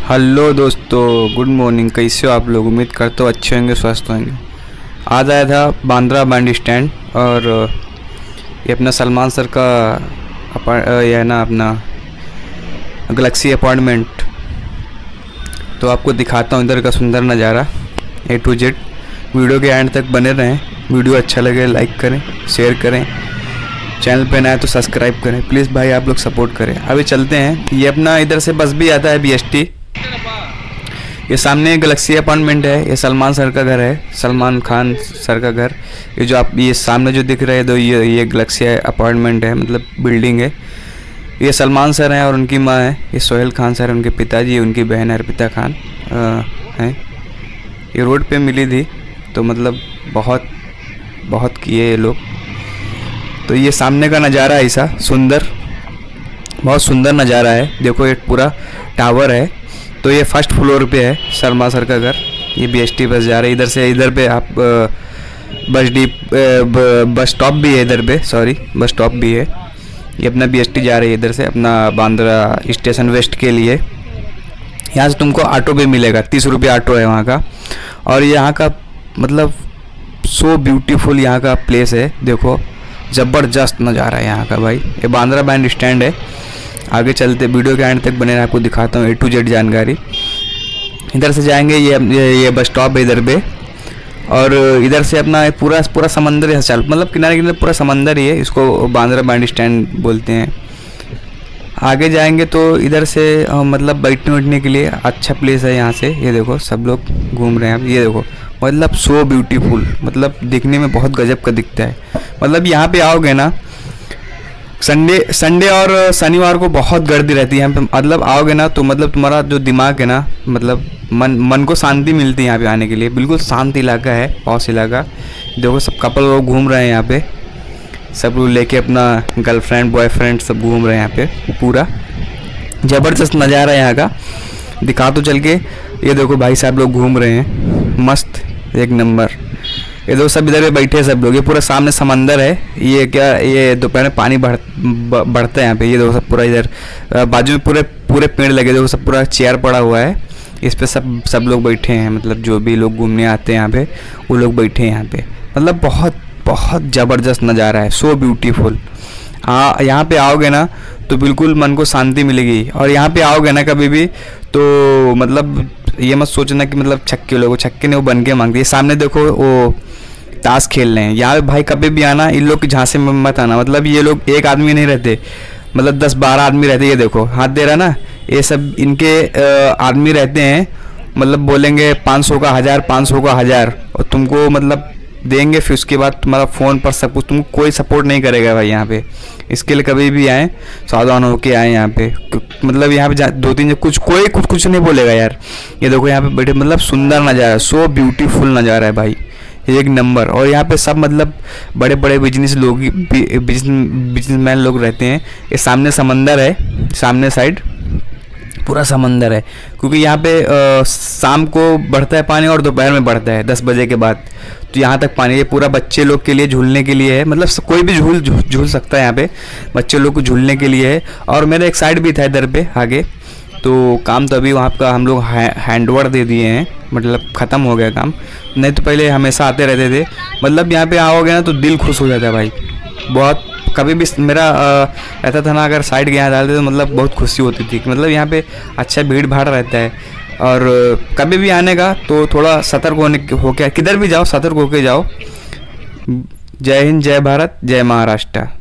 Hello दोस्तों, good morning. कैसे हो आप लोग? उम्मीद करते हो अच्छे होंगे, स्वस्थ होंगे। आज आया था बांद्रा बैंड स्टैंड और ये अपना सलमान सर का ये है ना अपना गैलेक्सी अपार्टमेंट। तो आपको दिखाता हूँ इधर का सुंदर नज़ारा A to Z। वीडियो के एंड तक बने रहें। वीडियो अच्छा लगे लाइक करें, शेयर करें, चैनल पे नया है तो सब्सक्राइब करें प्लीज़ भाई, आप लोग सपोर्ट करें। अभी चलते हैं। ये अपना इधर से बस भी आता है BST। ये सामने गैलेक्सी अपार्टमेंट है, ये सलमान सर का घर है, सलमान खान सर का घर। ये जो आप ये सामने जो दिख रहे हैं तो ये गैलेक्सी अपार्टमेंट है, मतलब बिल्डिंग है। ये सलमान सर हैं और उनकी माँ है, ये सोहेल खान सर, उनके पिताजी, उनकी बहन अर्पिता खान हैं। ये रोड पे मिली थी तो मतलब बहुत किए ये लोग। तो ये सामने का नज़ारा ऐसा सुंदर, बहुत सुंदर नज़ारा है। देखो ये पूरा टावर है। तो ये फर्स्ट फ्लोर पे है सलमान सर का घर। ये BST बस जा रही है इधर से। इधर पे आप बस स्टॉप भी है इधर पे, सॉरी बस स्टॉप भी है। ये अपना BST जा रही है इधर से अपना बांद्रा स्टेशन वेस्ट के लिए। यहाँ से तुमको ऑटो भी मिलेगा, 30 रुपये ऑटो है वहाँ का। और यहाँ का मतलब सो ब्यूटीफुल यहाँ का प्लेस है। देखो ज़बरदस्त नज़ारा है यहाँ का भाई। ये बांद्रा बैंड स्टैंड है। आगे चलते वीडियो के एंड तक बने, आपको दिखाता हूँ A to Z जानकारी। इधर से जाएंगे, ये बस स्टॉप है इधर पे। और इधर से अपना पूरा समंदर है, चल मतलब किनारे पूरा समंदर ही है। इसको बांद्रा बैंड स्टैंड बोलते हैं। आगे जाएंगे तो इधर से मतलब बैठने उठने के लिए अच्छा प्लेस है यहाँ से। ये देखो सब लोग घूम रहे हैं। ये देखो मतलब सो ब्यूटीफुल, मतलब दिखने में बहुत गजब का दिखता है। मतलब यहाँ पे आओगे ना, संडे और शनिवार को बहुत गर्दी रहती है यहाँ पे। मतलब आओगे ना तो मतलब तुम्हारा जो दिमाग है ना, मतलब मन को शांति मिलती है यहाँ पे आने के लिए। बिल्कुल शांत इलाका है, पॉश इलाका। देखो सब कपल लोग घूम रहे हैं यहाँ पे, सब लोग लेके अपना गर्लफ्रेंड बॉयफ्रेंड सब घूम रहे हैं यहाँ पे। पूरा ज़बरदस्त नज़ारा है यहाँ का, दिखा तो चल के। ये देखो भाई साहब लोग घूम रहे हैं, मस्त एक नंबर। ये दो सब इधर पे बैठे सब लोग। ये पूरा सामने समंदर है। ये क्या, ये दोपहर में पानी बढ़ता है यहाँ पे। ये देखो सब पूरा इधर बाजू में पूरे पेड़ लगे। देखो सब पूरा चेयर पड़ा हुआ है, इस पे सब लोग बैठे हैं। मतलब जो भी लोग घूमने आते हैं यहाँ पे वो लोग बैठे हैं यहाँ पे। मतलब बहुत ज़बरदस्त नज़ारा है, सो ब्यूटीफुल। हाँ यहाँ पे आओगे ना तो बिल्कुल मन को शांति मिलेगी। और यहाँ पे आओगे ना कभी भी तो मतलब ये मत सोचना कि मतलब छक्के लोग छक्के नहीं, वो बन के मांगते। ये सामने देखो वो ताश खेल रहे हैं। यहाँ भाई कभी भी आना, इन लोग की झांसे में मत आना। मतलब ये लोग एक आदमी नहीं रहते, मतलब 10-12 आदमी रहते। ये देखो हाथ दे रहा ना, ये सब इनके आदमी रहते हैं। मतलब बोलेंगे 500 का 1000, 500 का 1000 और तुमको मतलब देंगे। फिर उसके बाद तुम्हारा फ़ोन पर सब कुछ, तुमको कोई सपोर्ट नहीं करेगा भाई यहाँ पे। इसके लिए कभी भी आएँ सावधान होके आएँ यहाँ पे। मतलब यहाँ पे 2-3 कुछ नहीं बोलेगा यार। ये देखो यहाँ पे बैठे, मतलब सुंदर नज़ारा, सो ब्यूटीफुल नज़ारा है भाई, एक नंबर। और यहाँ पे सब मतलब बड़े बड़े बिजनेसमैन लोग रहते हैं। ये सामने समंदर है, सामने साइड पूरा समंदर है। क्योंकि यहाँ पे शाम को बढ़ता है पानी और दोपहर में बढ़ता है 10 बजे के बाद। तो यहाँ तक पानी, ये पूरा बच्चे लोग के लिए झूलने के लिए है। मतलब कोई भी झूल सकता है यहाँ पे, बच्चे लोग को झूलने के लिए है। और मेरा एक साइड भी था इधर पे आगे, तो काम तो अभी वहाँ का हम लोग हैंडओवर दे दिए हैं, मतलब ख़त्म हो गया काम। नहीं तो पहले हमेशा आते रहते थे। मतलब यहाँ पे आओगे ना तो दिल खुश हो जाता है भाई बहुत। कभी भी मेरा रहता था ना, अगर साइड यहाँ डालते तो मतलब बहुत खुशी होती थी। मतलब यहाँ पे अच्छा भीड़ भाड़ रहता है। और कभी भी आने का तो थोड़ा सतर्क होके किधर भी जाओ, सतर्क होके जाओ। जय हिंद, जय भारत, जय महाराष्ट्र।